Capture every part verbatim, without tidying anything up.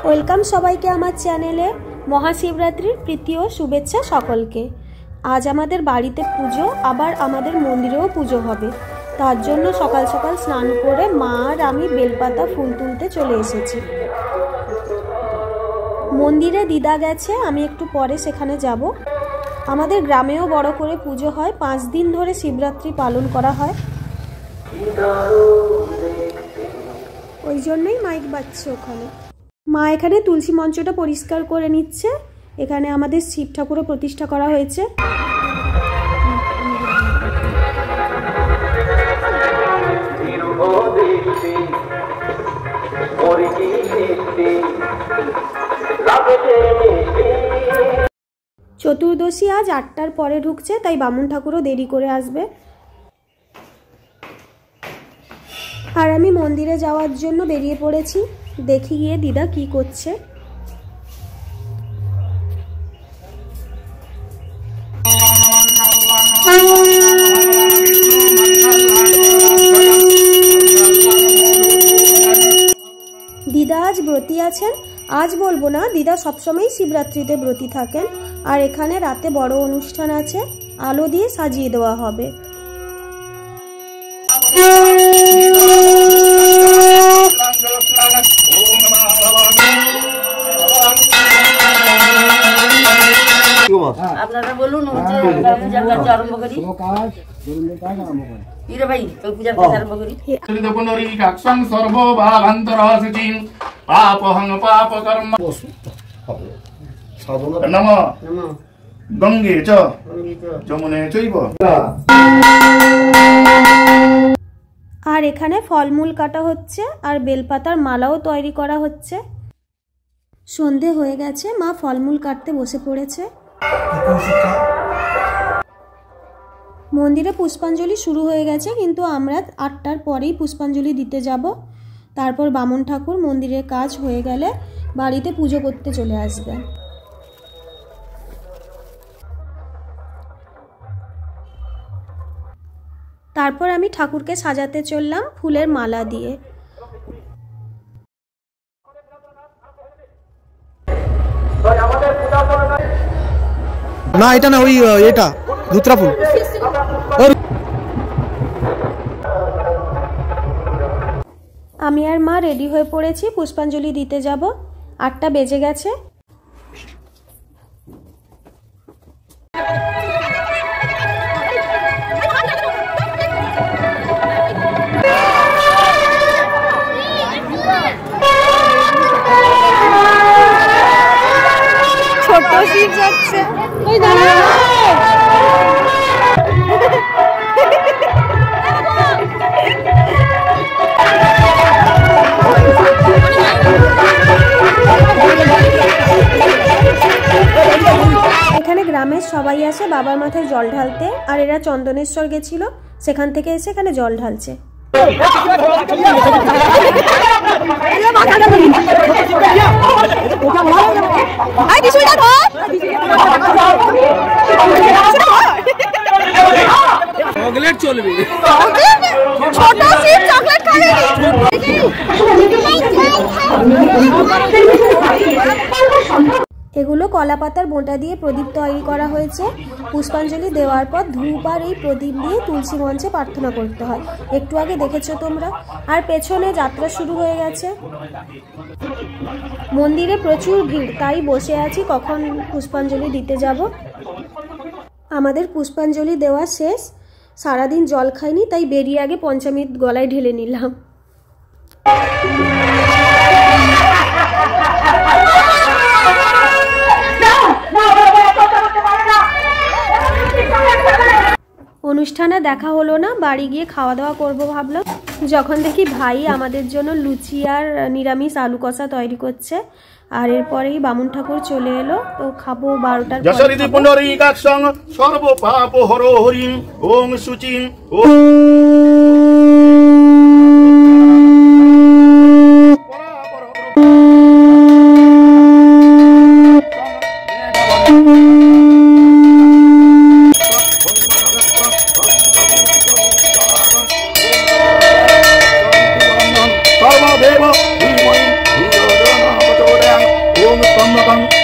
Welcome সবাইকে আমার চ্যানেলে। মহাশিবরাত্রির প্রীতি ও শুভেচ্ছা সকলকে। আজ আমাদের বাড়িতে পুজো, আবার আমাদের মন্দিরেও পুজো হবে। তার জন্য সকাল সকাল স্নান করে মা আর আমি বেলপাতা ফুল তুলতে চলে এসেছি। মন্দিরে দিদা গেছে, আমি একটু পরে সেখানে যাব। আমাদের গ্রামেও বড় করে পুজো হয়, পাঁচ দিন ধরে শিবরাত্রি পালন করা হয়। ওই জন্যই মাইক বাজছে ওখানে। মা এখানে তুলসী মঞ্চটা পরিষ্কার করে নিচ্ছে। এখানে আমাদের শিব ঠাকুরও প্রতিষ্ঠা করা হয়েছে। চতুর্দশী আজ আটটার পরে ঢুকছে, তাই বামুন ঠাকুরও দেরি করে আসবে। আর আমি মন্দিরে যাওয়ার জন্য বেরিয়ে পড়েছি। দেখি গিয়ে দিদা কি করছে। দিদা আজ ব্রতী আছেন। আজ বলবো না, দিদা সবসময় শিবরাত্রিতে ব্রতী থাকেন। আর এখানে রাতে বড় অনুষ্ঠান আছে, আলো দিয়ে সাজিয়ে দেওয়া হবে। আপনারা বলুন হচ্ছে পূজার কাজ আরম্ভ করি। ইরে ভাই তো পূজার কাজ আরম্ভ করি। পুনরি কাক্ষং সর্বভাবান্তরসুচিং পাপহং পাপকর্ম নমঃ নমঃ গঙ্গে চ যমুনে চৈব। আর এখানে ফলমূল কাটা হচ্ছে আর বেলপাতার মালাও তৈরি করা হচ্ছে। সন্ধে হয়ে গেছে, মা ফলমূল কাটতে বসে পড়েছে। মন্দিরে পুষ্পাঞ্জলি শুরু হয়ে গেছে, কিন্তু আমরা আটটার পরেই পুষ্পাঞ্জলি দিতে যাব। তারপর বামুন ঠাকুর মন্দিরের কাজ হয়ে গেলে বাড়িতে পুজো করতে চলে আসবে। তারপর আমি ঠাকুরকে সাজাতে চললাম ফুলের মালা দিয়ে। না এটা না, ওই এটা ধুতরা ফুল। আমি আর মা রেডি হয়ে পড়েছি, পুষ্পাঞ্জলি দিতে যাব। আটটা বেজে গেছে। ছোট শিব যাচ্ছে। ওই দাঁড়া এখানে গ্রামের সবাই আসে বাবার মাথায় জল ঢালতে। আর এরা চন্দনেশ্বর গেছিল, সেখান থেকে এসে এখানে জল ঢালছে। চকলেট চলবে। এগুলো কলা পাতার বোঁটা দিয়ে প্রদীপ তৈরি করা হয়েছে। পুষ্পাঞ্জলি দেওয়ার পর ধূপ আর এই প্রদীপ দিয়ে তুলসী মঞ্চে প্রার্থনা করতে হয়। একটু আগে দেখেছো তোমরা। আর পেছনে যাত্রা শুরু হয়ে গেছে। মন্দিরে প্রচুর ভিড়, তাই বসে আছি কখন পুষ্পাঞ্জলি দিতে যাব। আমাদের পুষ্পাঞ্জলি দেওয়া শেষ। সারাদিন জল খাইনি, তাই বেরিয়ে আগে পঞ্চামৃত গলায় ঢেলে নিলাম। অনুষ্ঠানে দেখা হলো না, বাড়ি গিয়ে খাওয়া দাওয়া করবো ভাবলাম। যখন দেখি ভাই আমাদের জন্য লুচি আর নিরামিষ আলু কষা তৈরি করছে। আর এরপরেই বামুন ঠাকুর চলে এলো, তো খাবো বারোটার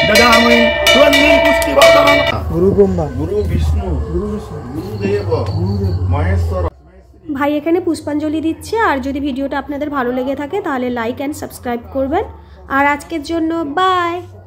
দদামি সুগন্ধিং পুষ্টিবর্ধনং। গুরু ব্রহ্মা, গুরু বিষ্ণু, গুরু বিষ্ণু, গুরুদেব, গুরুদেব, মহেশ্বর। ভাই এখানে পুষ্পাঞ্জলি দিচ্ছে। আর যদি ভিডিওটা আপনাদের ভালো লেগে থাকে তাহলে লাইক অ্যান্ড সাবস্ক্রাইব করবেন। আর আজকের জন্য বাই।